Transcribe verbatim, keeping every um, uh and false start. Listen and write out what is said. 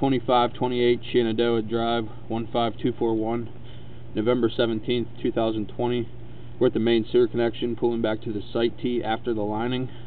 twenty-five twenty-eight Shenandoah Drive, one five two four one, November seventeenth two thousand twenty. We're at the main sewer connection, pulling back to the site tee after the lining.